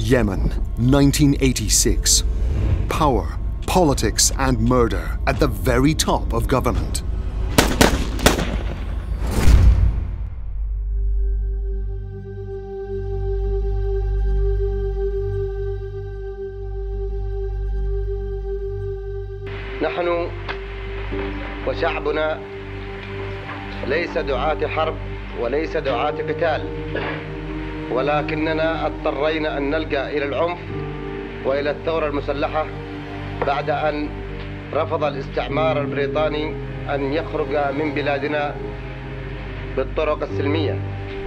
Yemen, 1986. Power, politics, and murder at the very top of government. نحن وشعبنا ليس دعاة حرب وليس دعاة قتال، ولكننا اضطرينا أن نلجأ إلى العنف وإلى الثورة المسلحة بعد أن رفض الاستعمار البريطاني أن يخرج من بلادنا بالطرق السلمية.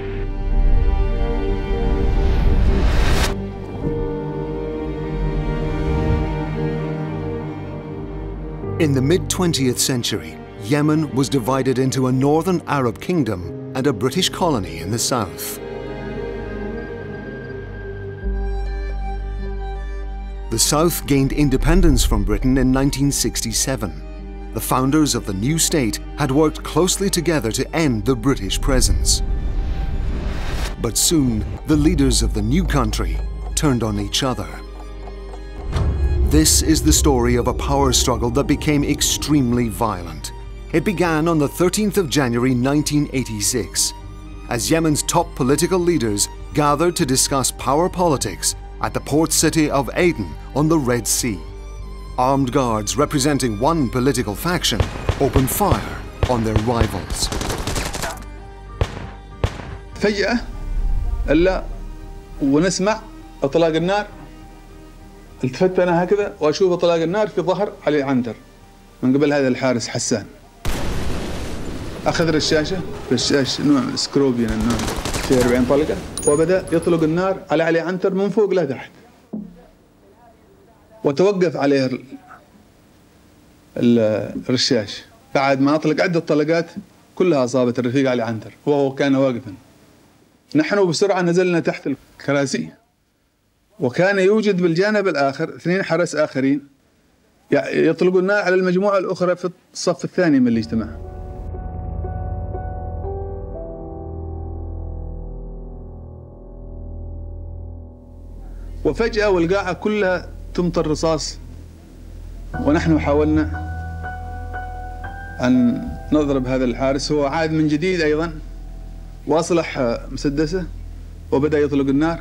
In the mid-20th century, Yemen was divided into a northern Arab kingdom and a British colony in the south. The South gained independence from Britain in 1967. The founders of the new state had worked closely together to end the British presence. But soon, the leaders of the new country turned on each other. This is the story of a power struggle that became extremely violent. It began on the 13th of January 1986, as Yemen's top political leaders gathered to discuss power politics at the port city of Aden on the Red Sea. Armed guards representing one political faction opened fire on their rivals. فجأة إلا ونسمع إطلاق النار. التفت أنا هكذا وأشوف إطلاق النار في ظهر علي عنتر من قبل هذا الحارس حسان. أخذ رشاش نوع سكروبيان النوع في 40 طلقة، وبدأ يطلق النار على علي عنتر من فوق لتحت، وتوقف عليه الرشاش بعد ما أطلق عدة طلقات كلها أصابت الرفيق علي عنتر وهو كان واقفا. نحن بسرعة نزلنا تحت الكراسي، وكان يوجد بالجانب الآخر 2 حرس آخرين يطلقون النار على المجموعة الأخرى في الصف الثاني من الاجتماع. وفجأة والقاعة كلها تمطر رصاص، ونحن حاولنا أن نضرب هذا الحارس. هو عاد من جديد أيضا وأصلح مسدسه وبدأ يطلق النار،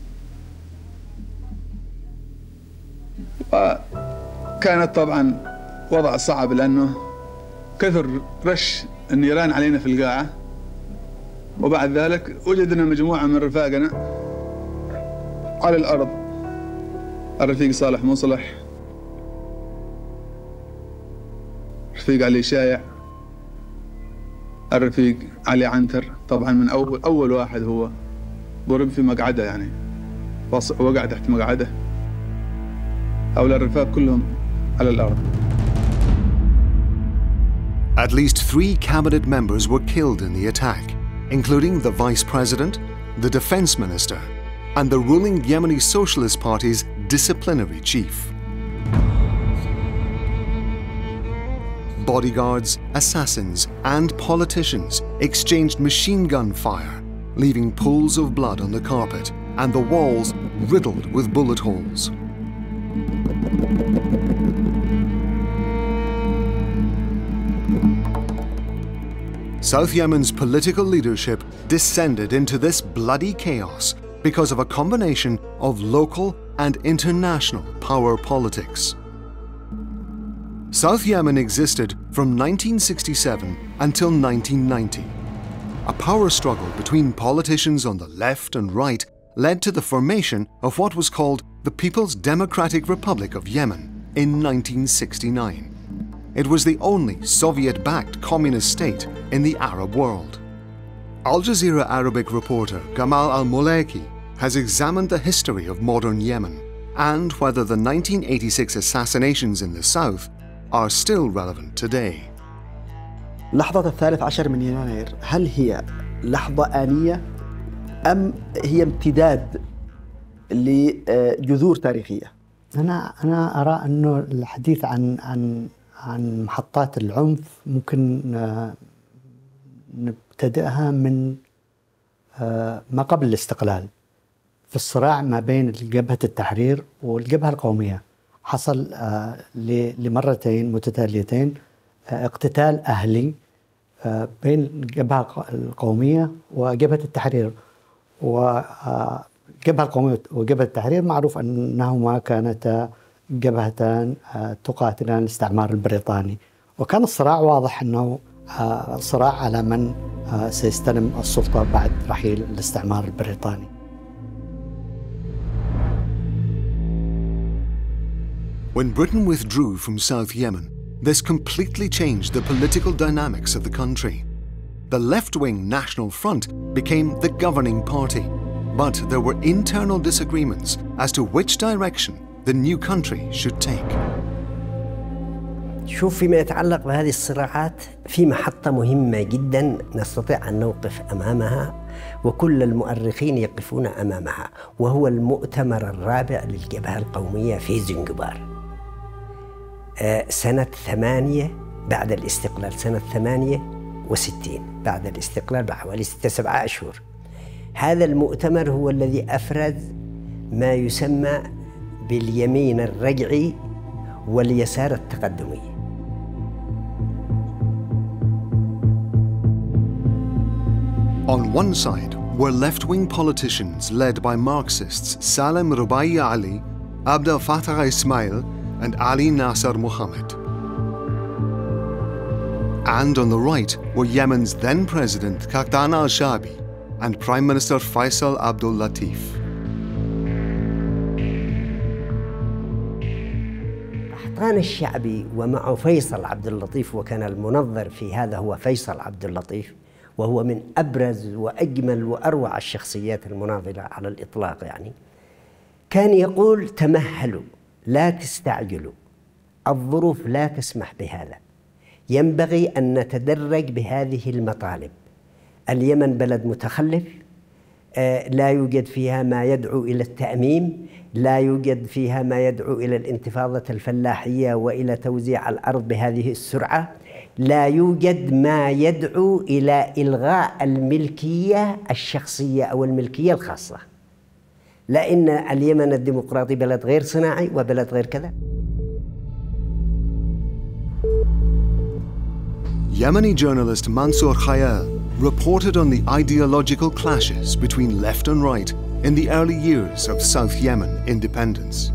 وكانت طبعا وضع صعب لأنه كثر رش النيران علينا في القاعة. وبعد ذلك وجدنا مجموعة من رفاقنا على الأرض، الرفيق صالح مصلح، رفيق علي شايع، الرفيق علي عنتر. طبعا من أول واحد هو ضرب في مقعدة، يعني وقع تحت مقعدة. هؤلاء الرفاق كلهم على الأرض. At least 3 cabinet members were killed in the attack, including the vice president, the defense minister, and the ruling Yemeni Socialist Party's disciplinary chief. Bodyguards, assassins, and politicians exchanged machine gun fire, leaving pools of blood on the carpet and the walls riddled with bullet holes. South Yemen's political leadership descended into this bloody chaos because of a combination of local and international power politics. South Yemen existed from 1967 until 1990. A power struggle between politicians on the left and right led to the formation of what was called the People's Democratic Republic of Yemen in 1969. It was the only Soviet-backed communist state in the Arab world. Al Jazeera Arabic reporter Gamal al-Muleki has examined the history of modern Yemen and whether the 1986 assassinations in the south are still relevant today. لحظة 13 من يناير هل هي لحظة آنية أم هي امتداد لجذور تاريخية؟ أنا أرى أنه الحديث عن محطات العنف ممكن نبتدئها من ما قبل الاستقلال. في الصراع ما بين جبهة التحرير والجبهة القومية حصل لمرتين متتاليتين اقتتال أهلي بين الجبهة القومية وجبهة التحرير. والجبهة القومية وجبهة التحرير معروف أنهما كانتا جبهتان تقاتلان الاستعمار البريطاني، وكان الصراع واضح أنه صراع على من سيستلم السلطة بعد رحيل الاستعمار البريطاني. When Britain withdrew from South Yemen, this completely changed the political dynamics of the country. The left-wing National Front became the governing party, but there were internal disagreements as to which direction the new country should take. شوف، فيما يتعلق بهذه الصراعات في محطة مهمة جدا نستطيع أن نوقف أمامها، وكل المؤرخين يقفون أمامها، وهو المؤتمر الرابع للجبهة القومية في زنجبار سنة 8 بعد الاستقلال، سنة 68 بعد الاستقلال بحوالي 6-7 أشهر. هذا المؤتمر هو الذي أفرز ما يسمى باليمين الرجعي واليسار التقدمي. On one side were left-wing politicians led by Marxists Salem Rubai Ali, Abdel Fattah Ismail, and Ali Nasser Mohammed. And on the right were Yemen's then President Kahtan al-Shabi and Prime Minister Faisal Abdul Latif. kahtan الشعبي ومعه فيصل عبد اللطيف، وكان المنظر في هذا هو فيصل عبد اللطيف، وهو من أبرز وأجمل وأروع الشخصيات المناضلة على الإطلاق. يعني كان يقول: تمهلوا، لا تستعجلوا، الظروف لا تسمح بهذا، ينبغي أن نتدرج بهذه المطالب. اليمن بلد متخلف، لا يوجد فيها ما يدعو إلى التأميم، لا يوجد فيها ما يدعو إلى الانتفاضة الفلاحية وإلى توزيع الأرض بهذه السرعة، لا يوجد ما يدعو إلى إلغاء الملكية الشخصية أو الملكية الخاصة، لأن اليمن الديمقراطي بلد غير صناعي وبلد غير كذا. Yemeni journalist Mansour Khayal reported on the ideological clashes between left and right in the early years of South Yemen independence.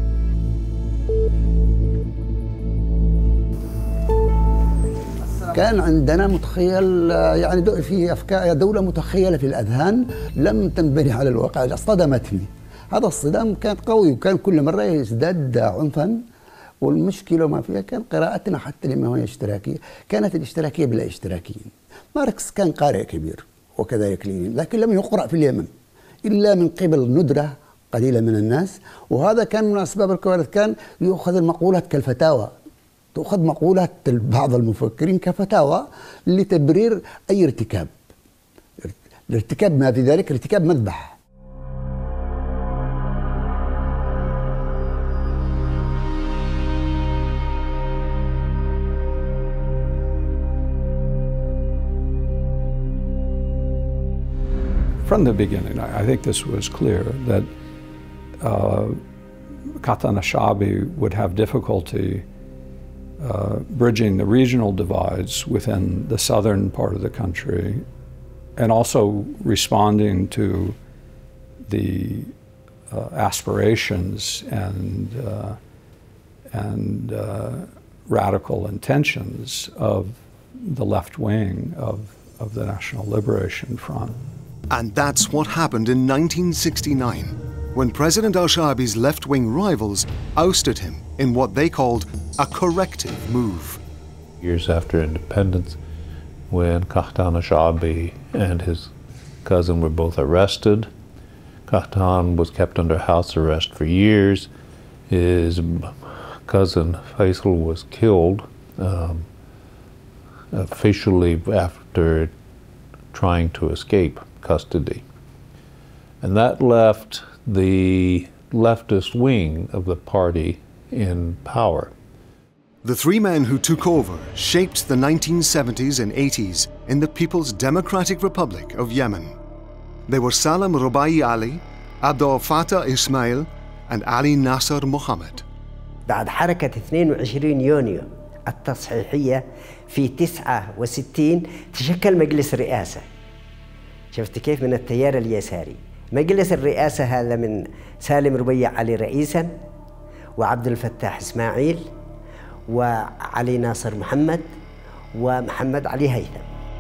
كان عندنا متخيل، يعني في أفكار دولة متخيلة في الأذهان لم تنبني على الواقع، اصطدمتني. هذا الصدام كان قوي، وكان كل مرة يزداد عنفا، والمشكلة ما فيها كان قراءتنا حتى لما هي اشتراكية، كانت الاشتراكية بلا اشتراكيين. ماركس كان قارئ كبير وكذلك لينين، لكن لم يقرأ في اليمن إلا من قبل ندرة قليلة من الناس، وهذا كان من أسباب الكوارث. كان يؤخذ المقولات كالفتاوى، تؤخذ مقولات بعض المفكرين كفتاوى لتبرير أي ارتكاب، الارتكاب ما في ذلك ارتكاب مذبح. From the beginning, I think this was clear that Kahtan al-Shabi would have difficulty bridging the regional divides within the southern part of the country, and also responding to the aspirations and radical intentions of the left wing of the National Liberation Front. And that's what happened in 1969, when President al-Shabi's left-wing rivals ousted him in what they called a corrective move. Years after independence, when Kahtan al-Shabi and his cousin were both arrested, Kahtan was kept under house arrest for years. His cousin Faisal was killed officially after trying to escape custody. And that left the leftist wing of the party in power. The three men who took over shaped the 1970s and 80s in the People's Democratic Republic of Yemen. They were Salem Rubai Ali, Abdul Fattah Ismail and Ali Nasser Mohammed. بعد حركة 22 يونيو التصحيحية في 69 تشكل مجلس الرئاسة. شفت كيف؟ من التيار اليساري. مجلس الرئاسة هذا من سالم ربيع علي رئيساً، وعبد الفتاح إسماعيل، وعلي ناصر محمد، ومحمد علي هيثم.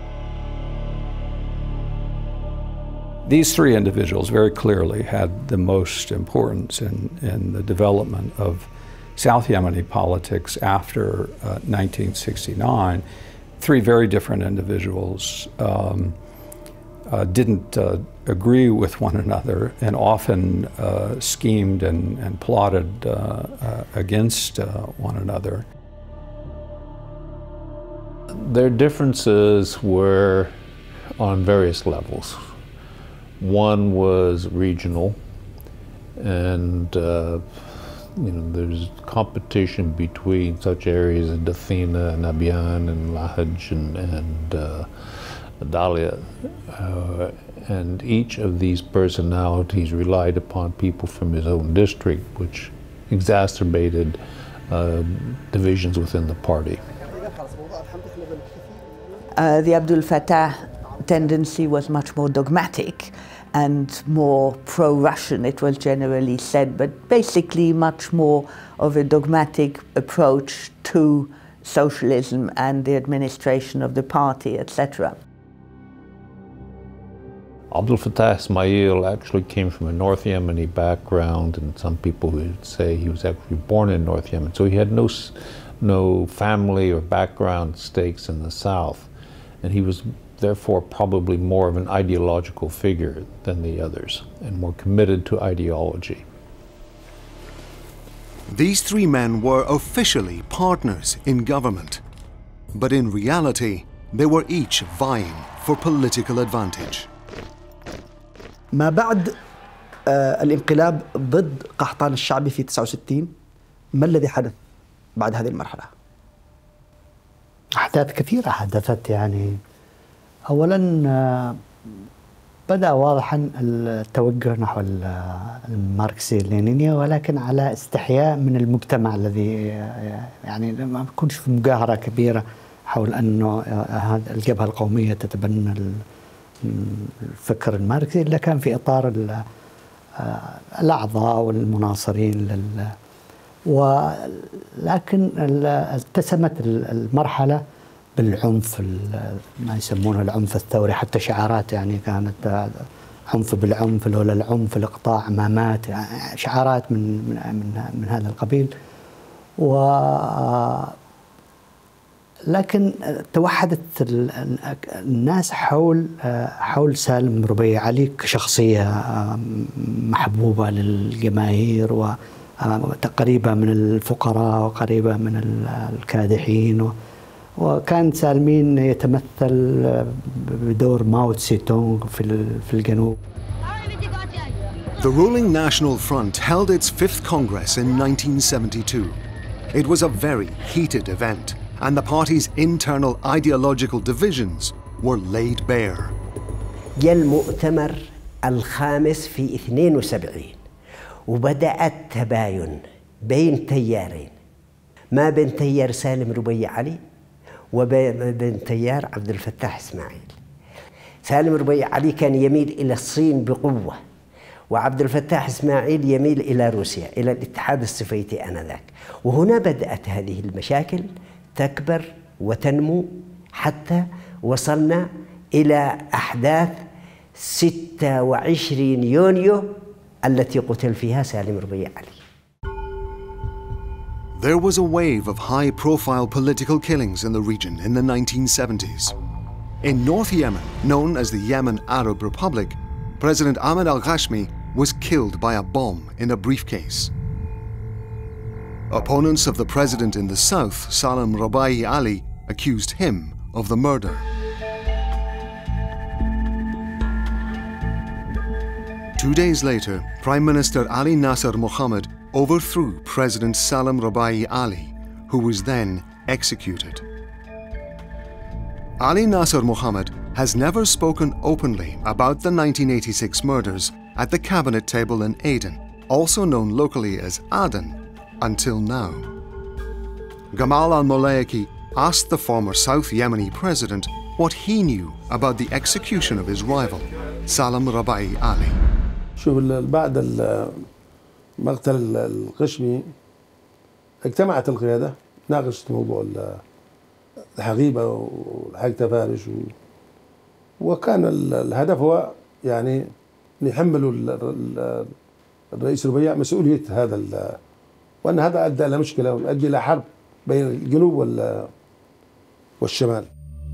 These three individuals very clearly had the most importance in the development of South Yemeni politics after 1969. Three very different individuals didn't agree with one another and often schemed and plotted against one another. Their differences were on various levels. One was regional, and there's competition between such areas as Dathina and Abyan and Lahaj and Dalia, and each of these personalities relied upon people from his own district, which exacerbated divisions within the party. The Abdul Fattah tendency was much more dogmatic and more pro-Russian, it was generally said, but basically much more of a dogmatic approach to socialism and the administration of the party, etc. Abdul Fattah Ismail actually came from a North Yemeni background, and some people would say he was actually born in North Yemen, so he had no family or background stakes in the South, and he was therefore probably more of an ideological figure than the others and more committed to ideology. These three men were officially partners in government, but in reality, they were each vying for political advantage. ما بعد الانقلاب ضد قحطان الشعبي في 69، ما الذي حدث بعد هذه المرحلة؟ أحداث كثيرة حدثت. يعني أولاً بدأ واضحاً التوجه نحو الماركسية اللينينية، ولكن على استحياء من المجتمع الذي يعني ما بيكونش في مجاهرة كبيرة حول أنه الجبهة القومية تتبنى الفكر الماركسي، إلا كان في إطار الأعضاء والمناصرين ولكن اتسمت المرحلة بالعنف، ما يسمونه العنف الثوري، حتى شعارات يعني كانت عنف بالعنف، لولا العنف الإقطاع ما مات، شعارات من هذا القبيل. لكن توحدت الناس حول سالم ربيع علي كشخصية محبوبة للجماهير وقريبة من الفقراء وقريبة من الكادحين، وكان سالمين يتمثل بدور ماو تسي تونغ في الجنوب. The ruling National Front held its 5th Congress in 1972. It was a very heated event, and the party's internal ideological divisions were laid bare. جاء المؤتمر الخامس في 72 وبدأ التباين بين تيارين، ما بين تيار سالم ربيع علي وبين تيار عبد الفتاح إسماعيل. سالم ربيع علي كان يميل إلى الصين بقوة، وعبد الفتاح إسماعيل يميل إلى روسيا، إلى الاتحاد السوفيتي آنذاك. وهنا بدأت هذه المشاكل تكبر وتنمو حتى وصلنا إلى أحداث 26 يونيو التي قتل فيها سالم ربيع علي. There was a wave of high-profile political killings in the region in the 1970s. In North Yemen, known as the Yemen Arab Republic, President Ahmed al-Ghashmi was killed by a bomb in a briefcase. Opponents of the president in the south, Salam Rabai Ali, accused him of the murder. Two days later, Prime Minister Ali Nasser Mohammed overthrew President Salam Rabai Ali, who was then executed. Ali Nasser Mohammed has never spoken openly about the 1986 murders, at the cabinet table in Aden, also known locally as Aden, until now. Gamal al-Mulaiki asked the former South Yemeni president what he knew about the execution of his rival, Salam Rabai Ali. شوف بعد مقتل القشمي اجتمعت القيادة ناقشت موضوع الحقيبة والحق تفارش وكان الهدف هو يعني يحملوا الرئيس ربيع مسؤولية هذا وأن هذا أدى إلى مشكلة وأدى إلى حرب بين الجنوب والشمال.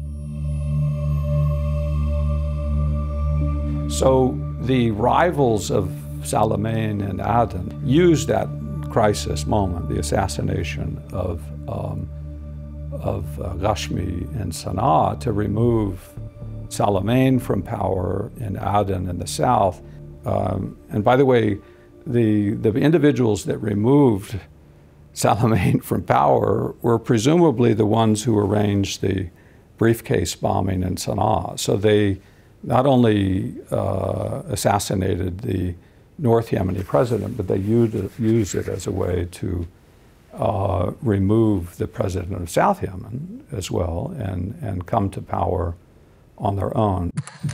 So the rivals of Salamane and Aden used that crisis moment, the assassination of Ghashmi in Sana'a, to remove Salamane from power in Aden in the south. And by the way, the individuals that removed Salamane from power were presumably the ones who arranged the briefcase bombing in Sana'a. So they not only assassinated the North Yemeni president, but they used it as a way to remove the president of South Yemen as well and come to power on their own.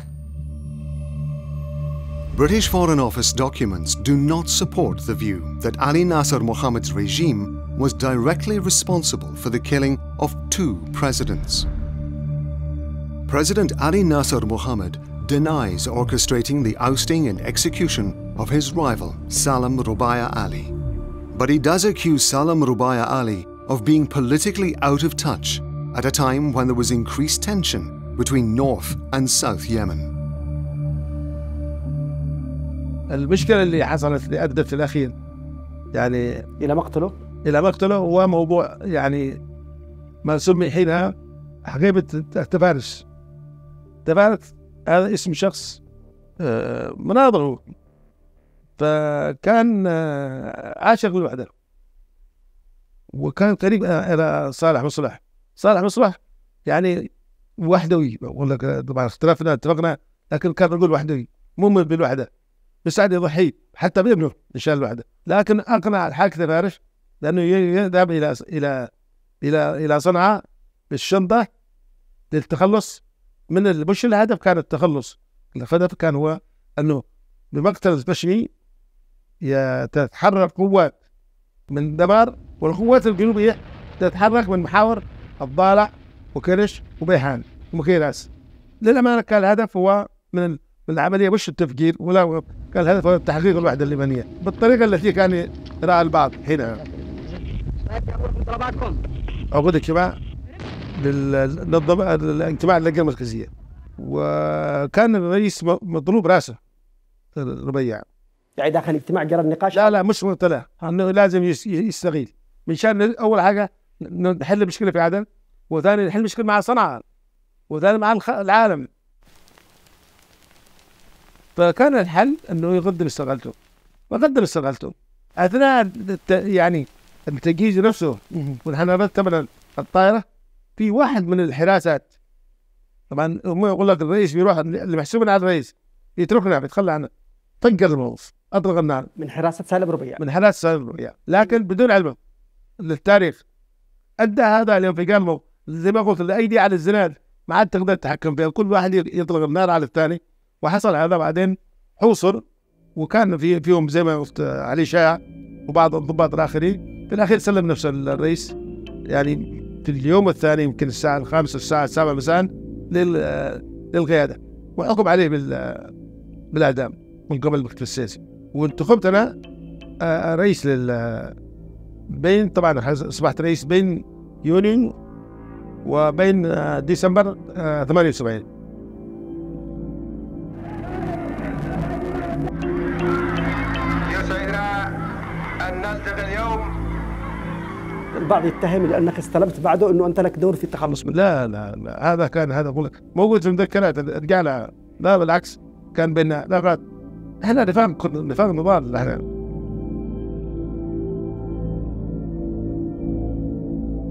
British Foreign Office documents do not support the view that Ali Nasser Mohammad's regime was directly responsible for the killing of two presidents. President Ali Nasser Mohammed denies orchestrating the ousting and execution of his rival, Salam Rubaya Ali. But he does accuse Salam Rubaya Ali of being politically out of touch at a time when there was increased tension between North and South Yemen. المشكلة اللي حصلت اللي أدت في الأخير يعني إلى مقتله هو موضوع يعني ما سمي حينها حقيبة تفارس. تفارس هذا اسم شخص مناظره، فكان عاشق بالوحدة وكان قريب إلى صالح مصلح. صالح مصلح يعني وحدوي، ولا طبعا اختلفنا اتفقنا، لكن كان رجل وحدوي مؤمن بالوحدة، مستعد يضحي حتى بابنه إنشاء الوحدة، لكن أقنع الحاج تفارش لأنه يذهب إلى صنعاء بالشنطة للتخلص من مش الهدف كان التخلص، الهدف كان هو أنه بمقتل البشري تتحرك قوات من دمار، والقوات الجنوبية تتحرك من محاور الضالع وكرش وبيحان ومكيراس. للأمانة كان الهدف هو من العملية مش التفجير، ولا كان الهدف هو تحقيق الوحدة اللبنانية بالطريقة التي كان يراها البعض حينها. عقود اجتماع الاجتماع اللجنة المركزية، وكان الرئيس مطلوب راسه ربيع. يعني داخل الاجتماع جرى النقاش؟ لا مش مطلع، انه لازم يستغيل من شان اول حاجة نحل مشكلة في عدن، وثاني نحل مشكلة مع صنعاء، وثاني مع العالم. فكان الحل انه يقدم استقالته، وقدم استقالته اثناء يعني التجهيز نفسه. ونحن رتبنا الطائرة في واحد من الحراسات، طبعا هم يقول لك الرئيس بيروح اللي محسوبنا على الرئيس يتركنا بيتخلى عنه، طق الموظف اطلق النار من حراسة سالم ربيع، لكن بدون علمه للتاريخ. ادى هذا الانفجار زي ما قلت الايدي على الزناد، ما عاد تقدر تتحكم فيها، كل واحد يطلق النار على الثاني. وحصل هذا بعدين حوصر، وكان فيهم زي ما قلت علي شاع وبعض الضباط الاخرين. في الاخير سلم نفسه الرئيس يعني في اليوم الثاني، يمكن الساعة 5 الساعة 7 مساء للقيادة، وحكم عليه بالإعدام من قبل المكتب السياسي. وانتخبت أنا رئيس بين، طبعا أصبحت رئيس بين يونيو وبين ديسمبر 78. يسعدنا أن نلتقي اليوم. البعض يتهم لأنك استلمت بعده أنه أنت لك دور في التخلص منه. لا هذا أقول لك موجود في المذكرات، ارجع لها. لا بالعكس، كان بيننا علاقات، احنا نفاق نضال. احنا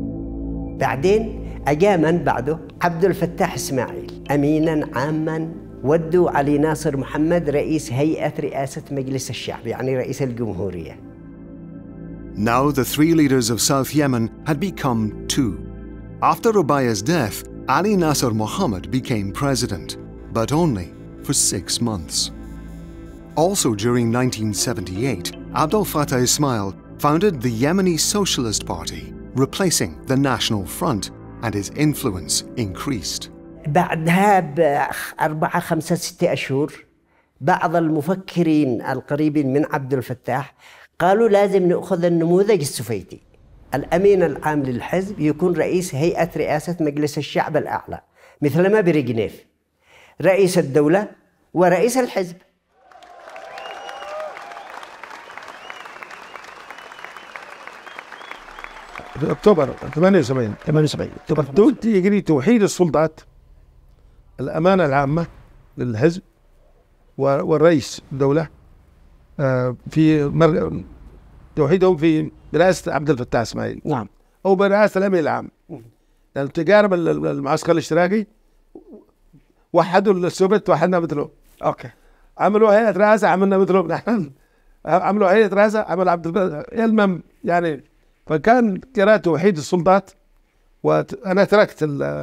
بعدين أجا من بعده عبد الفتاح إسماعيل أمينا عاما ودوا علي ناصر محمد رئيس هيئة رئاسة مجلس الشعب، يعني رئيس الجمهورية. Now the three leaders of South Yemen had become two. After Rubaiyah's death, Ali Nasser Mohammed became president, but only for 6 months. Also during 1978, Abdel Fattah Ismail founded the Yemeni Socialist Party, replacing the National Front, and his influence increased. بعدها ب4 5 6 أشهر بعض المفكرين القريبين من عبد الفتاح قالوا لازم نأخذ النموذج السفيتي، الأمين العام للحزب يكون رئيس هيئة رئاسة مجلس الشعب الأعلى مثلما بريغنيف، رئيس الدولة ورئيس الحزب. في اكتوبر 78 اكتوبر يجري توحيد السلطات، الامانه العامه للحزب والرئيس الدوله في توحيدهم في برئاسه عبد الفتاح اسماعيل. نعم. او برئاسه الامين العام. يعني تجارب المعسكر الاشتراكي وحدوا السوفيت وحدنا مثله. اوكي. عملوا هيئه رئاسه عملنا مثلهم نحن. عملوا هيئه رئاسه عمل عبد الفتاح. المهم يعني فكان قراءة توحيد السلطات، وأنا تركت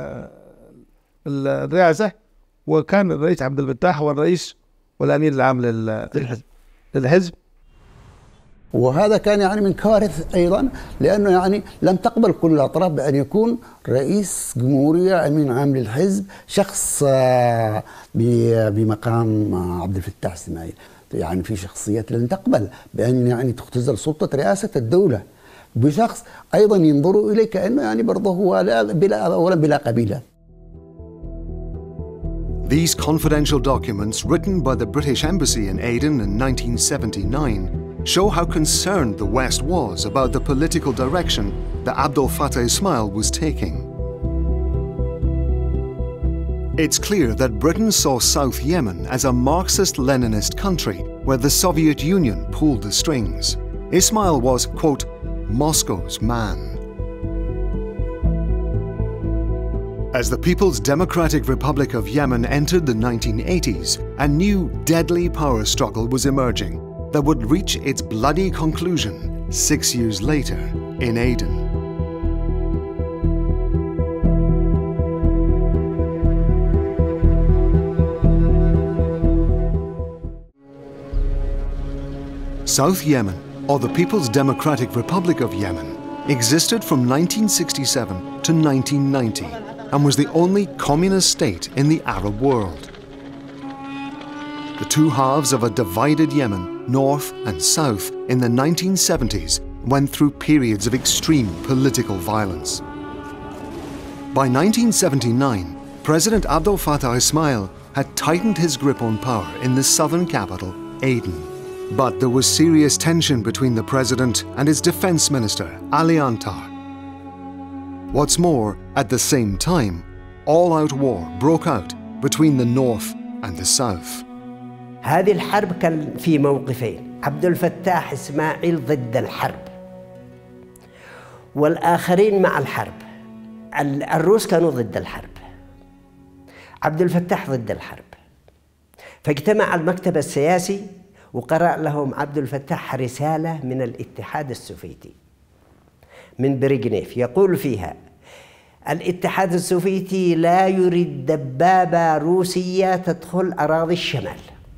الرئاسة، وكان الرئيس عبد الفتاح هو الرئيس والأمين العام للحزب. وهذا كان يعني من كوارث أيضا، لأنه يعني لم تقبل كل الأطراف بأن يكون رئيس جمهورية أمين عام للحزب شخص بمقام عبد الفتاح اسماعيل. يعني في شخصيات لن تقبل بأن يعني تختزل سلطة رئاسة الدولة بشخص أيضا ينظروا إليه كأنه يعني برضه هو بلا قبيلة. These confidential documents written by the British Embassy in Aden in 1979 show how concerned the West was about the political direction that Abdel Fattah Ismail was taking. It's clear that Britain saw South Yemen as a Marxist-Leninist country where the Soviet Union pulled the strings. Ismail was, quote, Moscow's man. As the People's Democratic Republic of Yemen entered the 1980s, a new deadly power struggle was emerging that would reach its bloody conclusion 6 years later in Aden. South Yemen, or the People's Democratic Republic of Yemen, existed from 1967 to 1990 and was the only communist state in the Arab world. The two halves of a divided Yemen, north and south, in the 1970s went through periods of extreme political violence. By 1979, President Abdel Fattah Ismail had tightened his grip on power in the southern capital, Aden. But there was serious tension between the president and his defense minister, Ali Antar. What's more, at the same time, all-out war broke out between the north and the south. هذه الحرب كان في موقفين، عبد الفتاح إسماعيل ضد الحرب والآخرين مع الحرب. الروس كانوا ضد الحرب، عبد الفتاح ضد الحرب. فاجتمع المكتب السياسي وقرأ لهم عبد الفتاح رسالة من الاتحاد السوفيتي من بريغنيف يقول فيها: الاتحاد السوفيتي لا يريد دبابة روسية تدخل أراضي الشمال.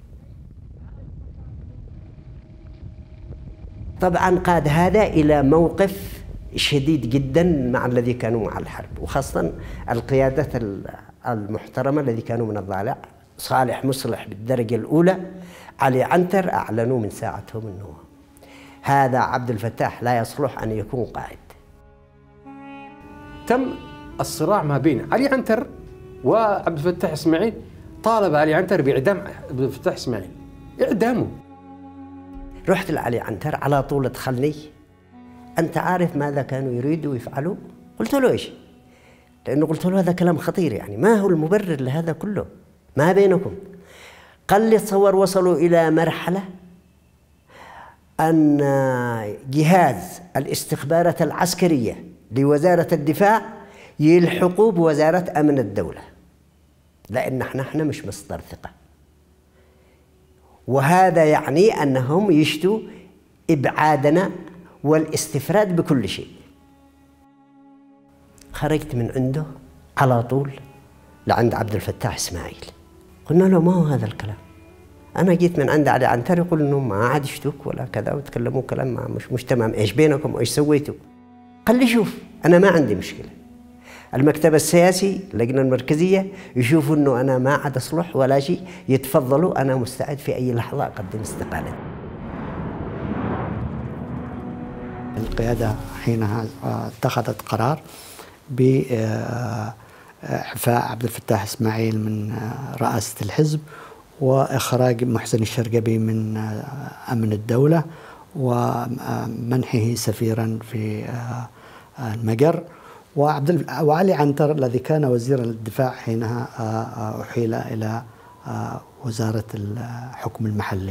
طبعا قاد هذا إلى موقف شديد جدا مع الذي كانوا مع الحرب، وخاصة القيادة المحترمة الذي كانوا من الضالع، صالح مصلح بالدرجة الأولى، علي عنتر، أعلنوا من ساعتهم أنه هذا عبد الفتاح لا يصلح أن يكون قائد. تم الصراع ما بين علي عنتر وعبد الفتاح إسماعيل. طالب علي عنتر بإعدام عبد الفتاح إسماعيل، إعدامه. رحت لعلي عنتر على طول، دخلني: أنت عارف ماذا كانوا يريدوا يفعلوا؟ قلت له إيش؟ لأنه قلت له هذا كلام خطير، يعني ما هو المبرر لهذا كله؟ ما بينكم؟ قال لي: تصور وصلوا إلى مرحلة أن جهاز الاستخبارات العسكرية لوزارة الدفاع يلحقوا بوزارة أمن الدولة. لأن احنا مش مصدر ثقة، وهذا يعني أنهم يشتوا إبعادنا والاستفراد بكل شيء. خرجت من عنده على طول لعند عبد الفتاح إسماعيل، قلنا له ما هو هذا الكلام؟ أنا جيت من عند علي عنتر يقول إنهم ما عاد يشتوك ولا كذا وتكلموا كلام مش تمام، إيش بينكم وإيش سويتوا؟ قال لي شوف أنا ما عندي مشكلة، المكتب السياسي اللجنة المركزية يشوفوا إنه أنا ما عاد أصلح ولا شيء، يتفضلوا، أنا مستعد في أي لحظة أقدم استقالتي. القيادة حينها اتخذت قرار بإعفاء عبد الفتاح إسماعيل من رئاسة الحزب، وإخراج محسن الشرقبي من أمن الدولة، ومنحه سفيرا في المجر، وعلي عنتر الذي كان وزير الدفاع حينها أحيل إلى وزارة الحكم المحلي.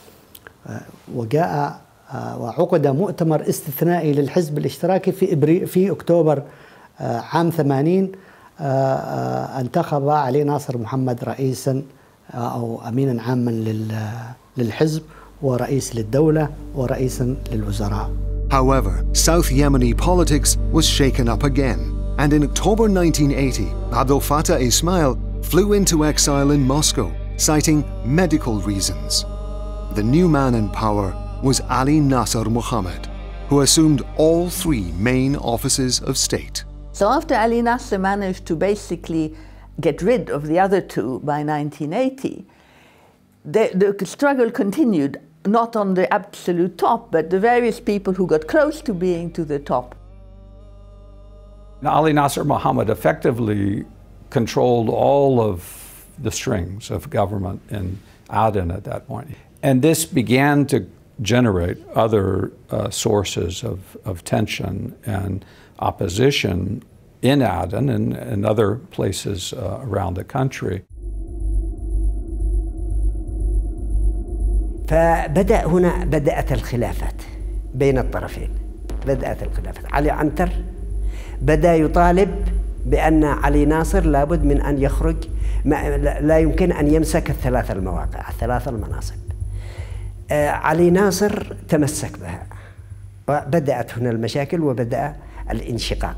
وجاء وعقد مؤتمر استثنائي للحزب الاشتراكي في أكتوبر عام 80. انتخب علي ناصر محمد رئيسا أو أمينا عاما للحزب، ورئيس للدولة، ورئيسا للوزراء. However, South Yemeni politics was shaken up again, and in October 1980, Abdel Fattah Ismail flew into exile in Moscow, citing medical reasons. The new man in power was Ali Nasser Mohammed, who assumed all three main offices of state. So after Ali Nasser managed to basically get rid of the other two by 1980, the struggle continued, not on the absolute top, but the various people who got close to being to the top. Ali Nasser Mohammed effectively controlled all of the strings of government in Aden at that point. And this began to generate other sources of tension and opposition in Aden and other places around the country. فبدأ هنا بدأت الخلافات بين الطرفين. بدأت الخلافات. علي عنتر بدأ يطالب بأن علي ناصر لابد من أن يخرج، لا يمكن أن يمسك الثلاث المواقع، الثلاث المناصب. علي ناصر تمسك بها، وبدأت هنا المشاكل وبدأ الانشقاق.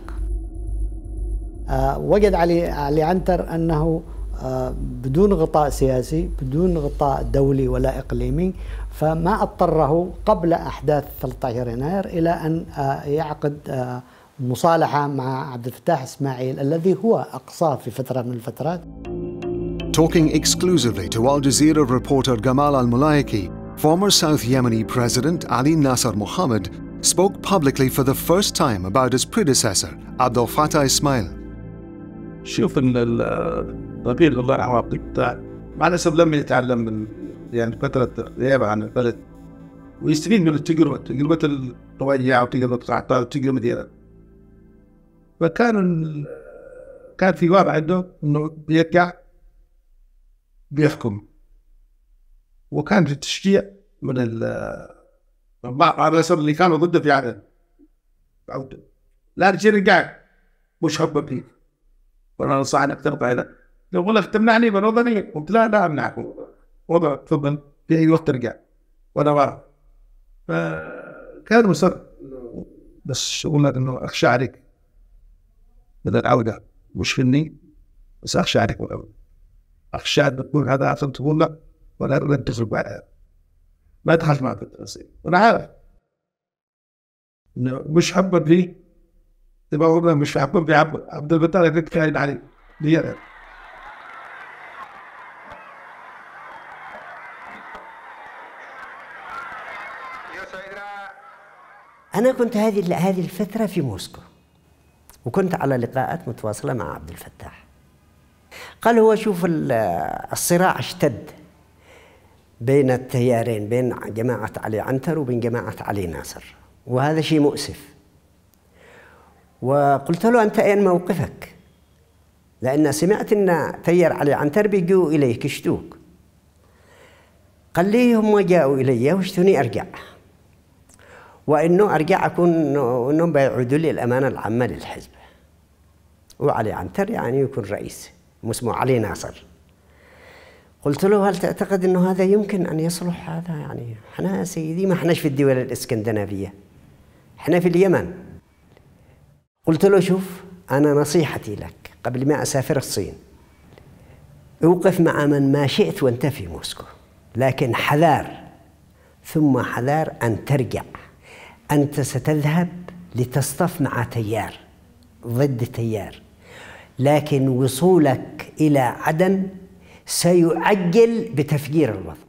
وجد علي عنتر أنه بدون غطاء سياسي، بدون غطاء دولي ولا إقليمي، فما اضطره قبل أحداث 13 يناير إلى أن يعقد مصالحة مع عبد الفتاح إسماعيل الذي هو أقصاه في فترة من الفترات. Talking exclusively to Al Jazeera reporter Gamal al-Mulaiki, former South Yemeni President Ali Nasser Mohammed spoke publicly for the first time about his predecessor, Abdel Fattah Ismail. شوف ان الرفيق الله العواقب بتاع مع الاسف لم يتعلم من يعني فتره غيابه عن البلد ويستفيد من تجربه الطويعه وتجربه قحطان وتجربه ديالها. كان في واقع عنده انه بيرجع بيحكم، وكان في تشجيع من بعض الناس اللي كانوا ضده في عدن عوده، لا رجال قاعد مش حبه فيه، وانا انصح انك ترضى هذا. لو قلت لك تمنعني من وطني، قلت لا امنعكم، وضع تفضل في اي وقت ترجع وانا ورا. فكان مصر، بس اقول لك انه اخشى عليك من العوده، مش فيني بس اخشى عليك من العوده، اخشى ان تكون هذا عشان تقول لا ولا لن تخرج بعدها. ما دخلت معك في التفاصيل، وانا عارف انه مش حبا فيه، تبقى والله مش حبا في عبد الفتاح اللي كنت كاين عليه لي. أنا كنت هذه الفترة في موسكو، وكنت على لقاءات متواصلة مع عبد الفتاح. قال هو شوف الصراع اشتد بين التيارين، بين جماعة علي عنتر وبين جماعة علي ناصر، وهذا شيء مؤسف. وقلت له أنت أين موقفك؟ لأن سمعت أن تيار علي عنتر بيجوا إليك يشتوك. قال لي هم جاءوا إلي واشتوني أرجع، وإنه أرجع أكون إنهم بيعودوا لي الأمانة العامة للحزب، وعلي عنتر يعني يكون رئيس. اسمه علي ناصر. قلت له هل تعتقد أنه هذا يمكن أن يصلح هذا؟ يعني احنا سيدي ما احناش في الدول الإسكندنافية، احنا في اليمن. قلت له شوف، أنا نصيحتي لك قبل ما أسافر الصين، اوقف مع من ما شئت وانت في موسكو، لكن حذار ثم حذار أن ترجع. أنت ستذهب لتصطف مع تيار ضد تيار، لكن وصولك إلى عدن سيعجل بتفجير الوضع.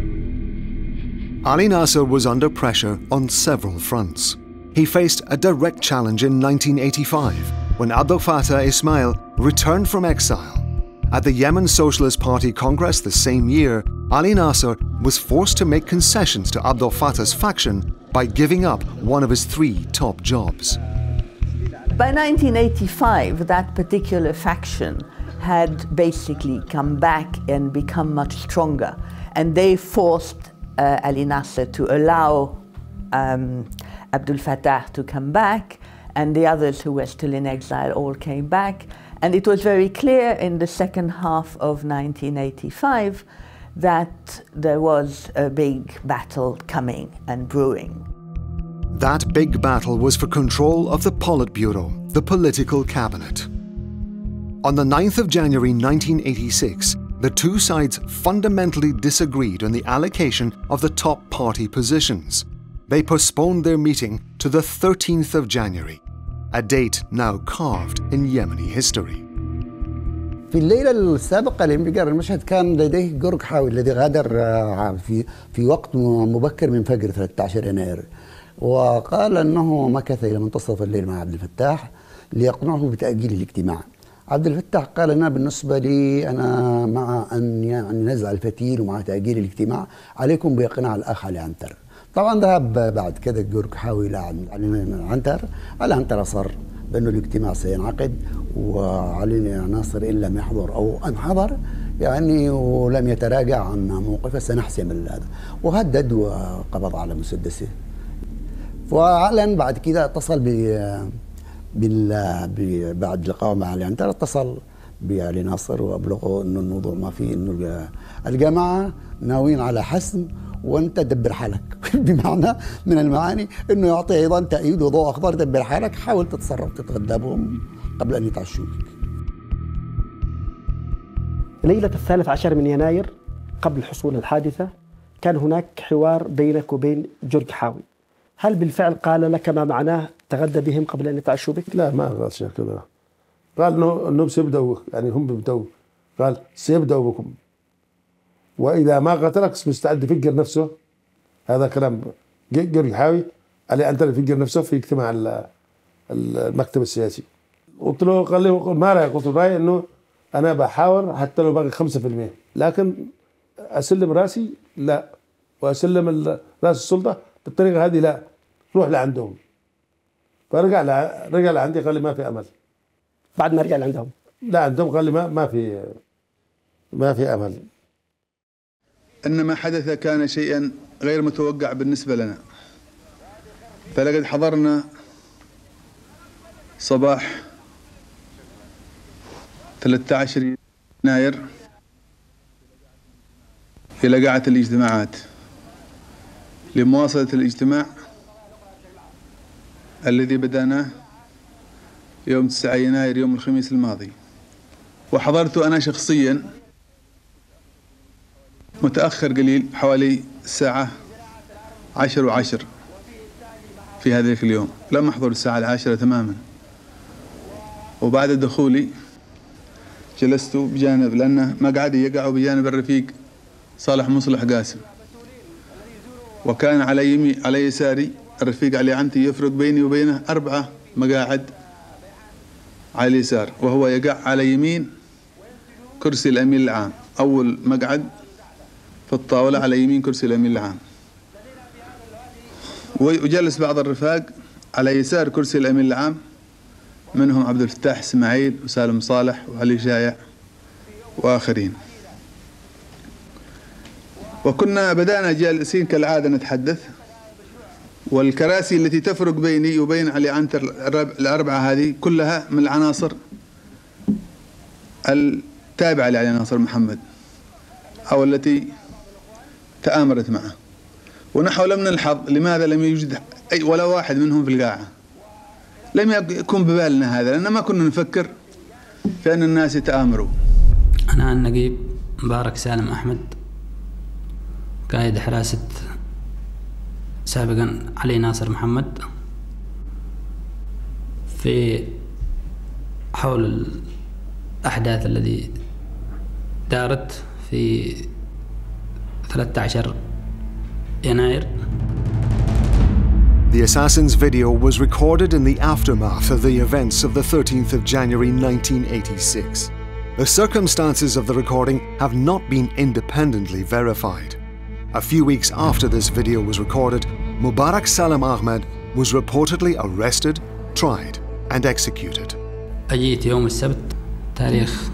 Ali Nasser was under pressure on several fronts. He faced a direct challenge in 1985 when Abdel Fattah Ismail returned from exile. At the Yemen Socialist Party Congress the same year, Ali Nasser was forced to make concessions to Abdel Fattah's faction by giving up one of his 3 top jobs. By 1985, that particular faction had basically come back and become much stronger, and they forced Ali Nasser to allow Abdel Fattah to come back, and the others who were still in exile all came back. And it was very clear in the second half of 1985 that there was a big battle coming and brewing. That big battle was for control of the Politburo, the political cabinet. On the 9th of January 1986, the two sides fundamentally disagreed on the allocation of the top party positions. They postponed their meeting to the 13th of January, a date now carved in Yemeni history. في الليلة السابقة لانفجار المشهد كان لديه جورج حاوي الذي غادر في وقت مبكر من فجر 13 يناير، وقال أنه مكث إلى منتصف الليل مع عبد الفتاح ليقنعه بتأجيل الاجتماع. عبد الفتاح قال أنا بالنسبة لي أنا مع أن يعني نزع الفتيل ومع تأجيل الاجتماع، عليكم بإقناع الأخ علي عنتر. طبعا ذهب بعد كده جورج حاوي إلى عنتر. علي عنتر أصر بأنه الاجتماع سينعقد، وعلي ناصر إن لم يحضر أو أن حضر يعني ولم يتراجع عن موقفه سنحسم هذا، وهدد وقبض على مسدسه. وأعلن بعد كده اتصل بعد لقاء مع علي عنتر اتصل بعلي ناصر وابلغه انه الموضوع ما فيه، انه الجماعه ناويين على حسم وانت دبر حالك بمعنى من المعاني انه يعطي ايضا تأييد وضوء اخضر، دبر حالك، حاول تتصرف تتغدى بهم قبل ان يتعشوا بك. ليله 13 من يناير قبل حصول الحادثه كان هناك حوار بينك وبين جورج حاوي، هل بالفعل قال لك ما معناه تغدى بهم قبل ان يتعشوا بك؟ لا ما قال شيء كذا، قال انهم سيبدأوا، يعني هم بيبدأوا، قال سيبدأوا بكم واذا ما قتلك مستعد يفجر نفسه. هذا كلام جورج حاوي. علي عنتر يفجر نفسه في اجتماع المكتب السياسي. قلت له قال لي ما رايك؟ قلت له رايي انه انا بحاور حتى لو باقي 5%، لكن اسلم راسي لا، واسلم راس السلطه بالطريقه هذه لا، روح لعندهم. فرجع لعندي قال لي ما في امل. بعد ما رجع لعندهم؟ لا عندهم قال لي ما في امل. ان ما حدث كان شيئا غير متوقع بالنسبه لنا، فلقد حضرنا صباح 13 يناير إلى قاعة الاجتماعات لمواصلة الاجتماع الذي بدأناه يوم 9 يناير يوم الخميس الماضي. وحضرت أنا شخصيا متأخر قليل حوالي الساعة 10:10 في هذا اليوم، لم أحضر الساعة 10 تماما. وبعد دخولي جلست بجانب، لأن مقعدي يقع بجانب الرفيق صالح مصلح قاسم، وكان على يساري الرفيق علي عنتي، يفرق بيني وبينه 4 مقاعد على اليسار، وهو يقع على يمين كرسي الأمين العام، أول مقعد في الطاولة على يمين كرسي الأمين العام. وجلس بعض الرفاق على يسار كرسي الأمين العام، منهم عبد الفتاح إسماعيل وسالم صالح وعلي شايع وآخرين. وكنا بدأنا جالسين كالعادة نتحدث، والكراسي التي تفرق بيني وبين علي عنتر ال4 هذه كلها من العناصر تابعة لعلي ناصر محمد أو التي تآمرت معه، ونحن لم نلحظ لماذا لم يوجد أي ولا واحد منهم في القاعة. لم يكن ببالنا هذا، لأن ما كنا نفكر في أن الناس يتآمروا. أنا النقيب مبارك سالم أحمد، قائد حراسة سابقا علي ناصر محمد، في حول الأحداث التي دارت في 13 يناير. The assassin's video was recorded in the aftermath of the events of the 13th of January 1986. The circumstances of the recording have not been independently verified. A few weeks after this video was recorded, Mubarak Salam Ahmed was reportedly arrested, tried and executed. أجيت يوم السبت تاريخ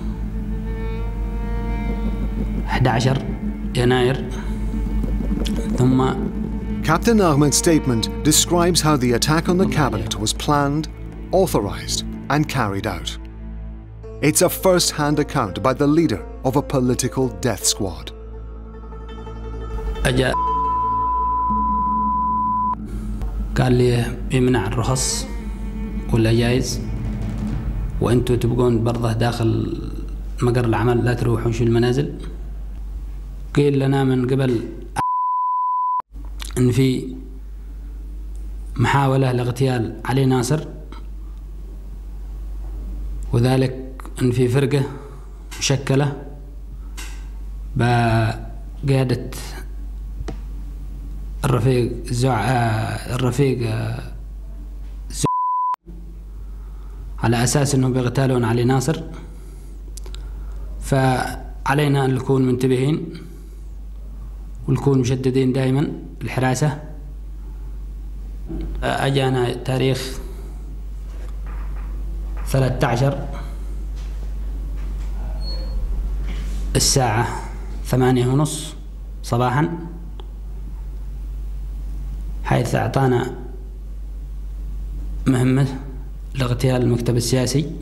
11 يناير ثم Captain Ahmed's statement describes how the attack on the cabinet was planned, authorized and carried out. It's a first-hand account by the leader of a political death squad. أجا قال لي يمنع الرخص والأجايز، وأنتوا تبقون برضه داخل مقر العمل، لا تروحون شو المنازل. قيل لنا من قبل إن في محاولة لاغتيال علي ناصر، وذلك إن في فرقة مشكلة بقيادة الرفيق على أساس إنه بيغتالون علي ناصر، فعلينا أن نكون منتبهين ونكون مشددين دائما الحراسة. أجانا تاريخ 13 الساعة 8:30 صباحا، حيث أعطانا مهمة لاغتيال المكتب السياسي.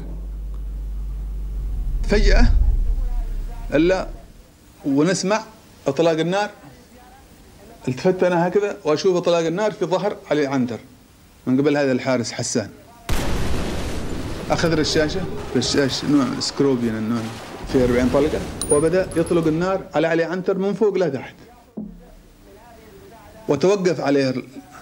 فجأة إلا ونسمع إطلاق النار. التفت أنا هكذا وأشوف إطلاق النار في ظهر علي عنتر من قبل هذا الحارس حسان. أخذ رشاش نوع سكروبيان، النوع في 40 طلقة، وبدأ يطلق النار على علي عنتر من فوق لتحت، وتوقف عليه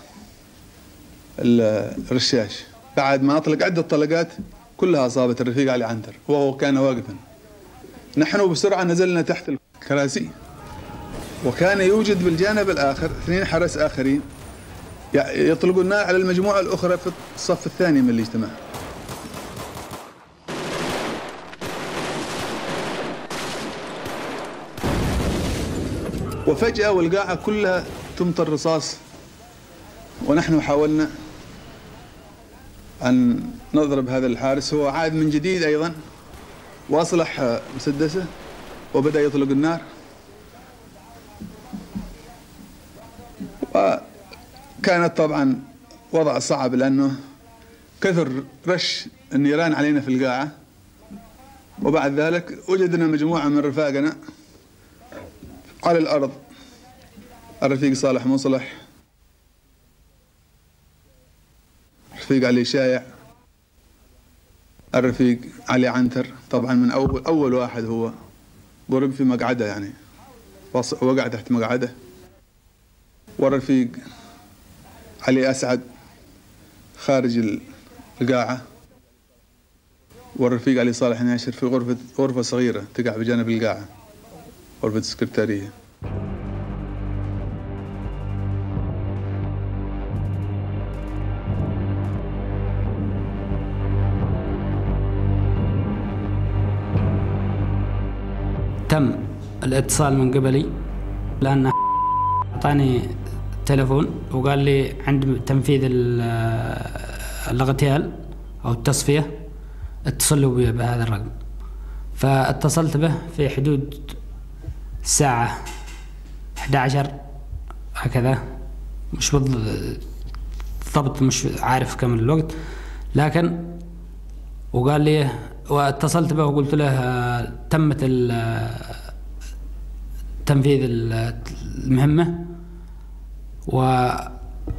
الرشاش بعد ما أطلق عدة طلقات كلها أصابت الرفيق علي عنتر وهو كان واقفا. نحن بسرعة نزلنا تحت الكراسي، وكان يوجد بالجانب الآخر 2 حرس آخرين يطلقون النار على المجموعة الأخرى في الصف الثاني من الاجتماع. وفجأة والقاعة كلها تمطر رصاص، ونحن حاولنا أن نضرب هذا الحارس. هو عاد من جديد أيضا وأصلح مسدسه وبدأ يطلق النار، وكانت طبعا وضع صعب لأنه كثر رش النيران علينا في القاعة. وبعد ذلك وجدنا مجموعة من رفاقنا على الأرض، الرفيق صالح مصلح، الرفيق علي شايع، الرفيق علي عنتر. طبعا من أول واحد هو ضرب في مقعدة، يعني وقع تحت مقعدة. والرفيق علي أسعد خارج القاعة. والرفيق علي صالح ناشر في غرفة صغيرة تقع بجانب القاعة، غرفة السكرتارية. تم الاتصال من قبلي، لأن أعطاني تلفون وقال لي عند تنفيذ الاغتيال أو التصفية اتصلوا بي بهذا الرقم. فاتصلت به في حدود الساعة 11 هكذا، مش بالضبط، مش عارف كم الوقت، لكن وقال لي واتصلت به وقلت له تمت تنفيذ المهمة، وقال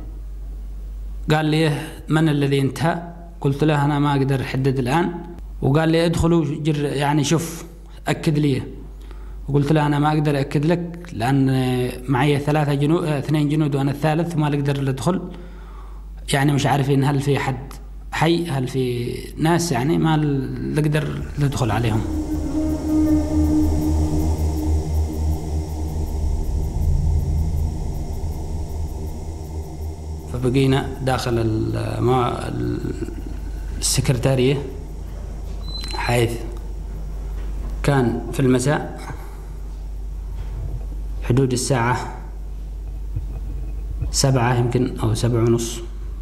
لي من الذي انتهى؟ قلت له أنا ما أقدر أحدد الآن، وقال لي ادخلوا يعني شوف أكد لي، وقلت له أنا ما أقدر أكد لك لأن معي 2 جنود وأنا الثالث وما أقدر أدخل، يعني مش عارفين هل في حد حي، هل في ناس يعني ما نقدر ندخل عليهم. فبقينا داخل السكرتارية، حيث كان في المساء حدود الساعة 7 يمكن أو 7:30،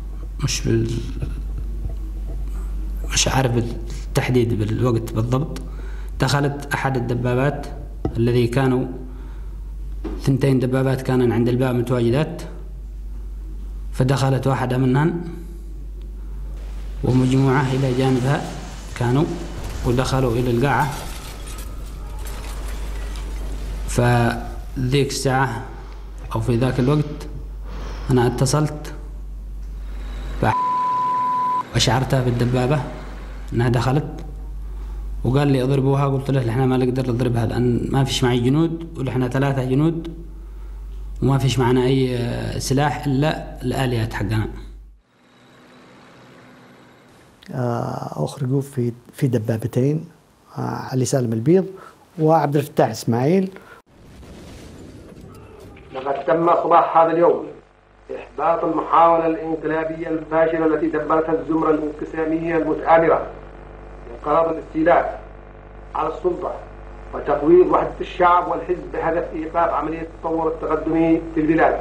مش عارف بالتحديد بالوقت بالضبط. دخلت أحد الدبابات الذي كانوا 2 دبابات كانوا عند الباب متواجدات، فدخلت واحدة منهن ومجموعة إلى جانبها كانوا، ودخلوا إلى القاعة. فذيك الساعة أو في ذاك الوقت أنا اتصلت وأشعرتها بالدبابة أنها دخلت، وقال لي اضربوها. قلت له احنا ما نقدر نضربها لأن ما فيش معي جنود، ونحن 3 جنود وما فيش معنا أي سلاح إلا الآليات حقنا. أخرجوا في دبابتين، علي سالم البيض وعبد الفتاح إسماعيل. لقد تم صباح هذا اليوم إحباط المحاولة الانقلابية الفاشلة التي دبرتها الزمرة الانقسامية المتآمرة لإنقاذ الاستيلاء على السلطة وتقويض وحدة الشعب والحزب بهدف إيقاف عملية التطور التقدمي في البلاد.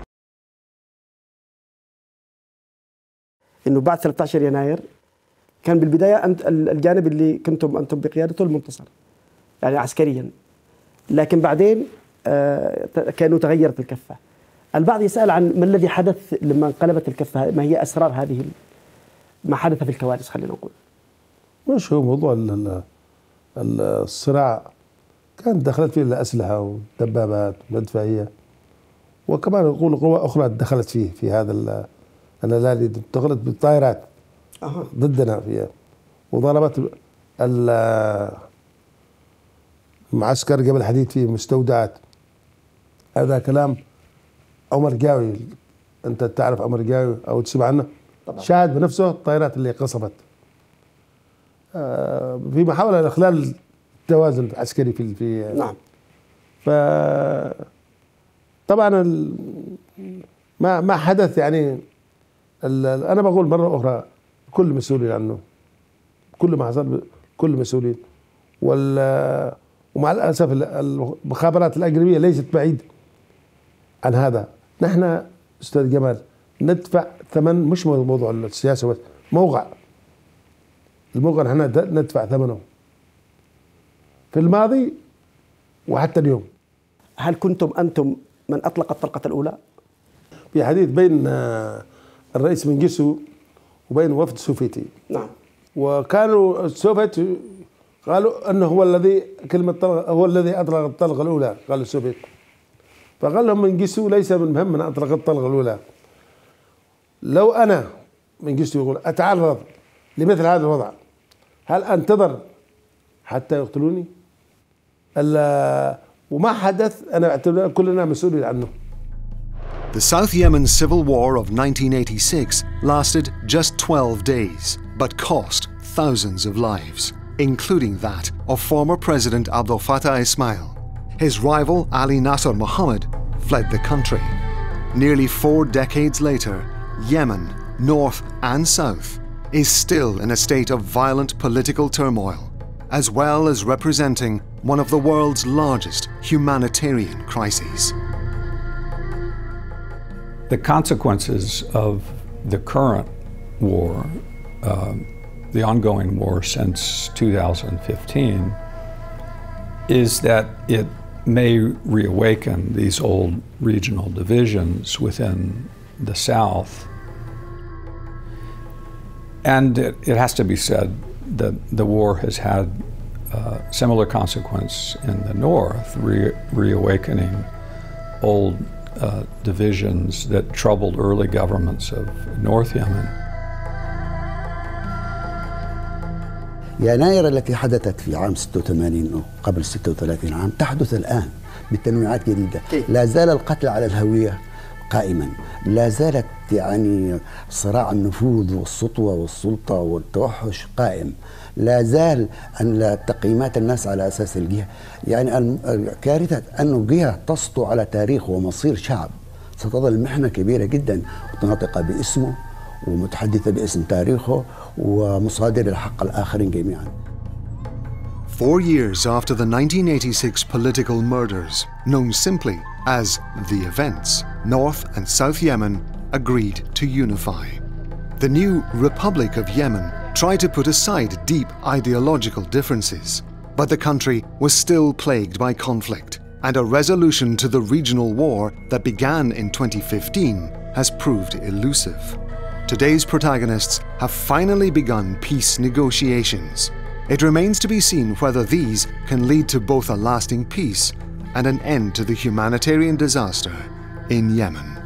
إنه بعد 13 يناير كان بالبداية الجانب اللي كنتم أنتم بقيادته المنتصر يعني عسكريا، لكن بعدين كانوا تغيرت الكفة. البعض يسأل عن ما الذي حدث لما انقلبت الكفة، ما هي أسرار هذه ما حدث في الكوارث. خلينا نقول مش هو موضوع الصراع كان دخلت فيه الأسلحة ودبابات ومدفعية، وكمان نقول قوى أخرى دخلت فيه في هذا الليالي، دخلت بالطائرات ضدنا فيها، وضربت المعسكر قبل حديد فيه مستودعات. هذا كلام عمر قاوي، أنت تعرف عمر قاوي أو تسمع عنه؟ شاهد بنفسه الطائرات اللي قصفت في محاولة لإخلال التوازن العسكري في نعم. طبعا ما حدث يعني أنا بقول مرة أخرى كل مسؤولين عنه، كل ما حصل كل مسؤولين، ومع الأسف المخابرات الأجنبية ليست بعيد عن هذا. نحن أستاذ جمال ندفع ثمن، مش موضوع السياسة بس، الموقع نحن ندفع ثمنه في الماضي وحتى اليوم. هل كنتم أنتم من أطلق الطلقة الأولى؟ في حديث بين الرئيس منجسو وبين وفد سوفيتي. نعم. وكانوا السوفيت قالوا أنه هو الذي هو الذي أطلق الطلقة الأولى، قال السوفيت. فقال لهم منجسو ليس من المهم من أطلق الطلقة الأولى. لو أنا منجسو يقول أتعرض لمثل هذا الوضع، هل أنتظر حتى يقتلوني؟ وما حدث أنا أعتبر كلنا مسؤولين عنه. The South Yemen civil war of 1986 lasted just 12 days, but cost thousands of lives, including that of former President Abdel Fattah Ismail. His rival Ali Nasser Mohammed fled the country. Nearly 4 decades later, Yemen, north and south, is still in a state of violent political turmoil, as well as representing one of the world's largest humanitarian crises. The consequences of the current war, the ongoing war since 2015, is that it may reawaken these old regional divisions within the South. And it has to be said the war has had similar consequence in the north, reawakening old divisions that troubled early governments of North Yemen. يناير التي حدثت في عام 86 أو قبل 36 عام تحدث الآن بتنويعات جديدة. لا زال القتل على الهوية قائما، لا زالت يعني صراع النفوذ والسطوة والسلطة والتوحش قائم، لا زال أن تقييمات الناس على أساس الجهة، يعني كارثة أنه جهة تسطو على تاريخ ومصير شعب ستظل محنة كبيرة جدا ناطقة باسمه ومتحدثة باسم تاريخه ومصادر الحق الآخرين جميعا. 4 years after the 1986 political murders, known simply as the events, North and South Yemen agreed to unify. The new Republic of Yemen tried to put aside deep ideological differences, but the country was still plagued by conflict, and a resolution to the regional war that began in 2015 has proved elusive. Today's protagonists have finally begun peace negotiations. It remains to be seen whether these can lead to both a lasting peace and an end to the humanitarian disaster in Yemen.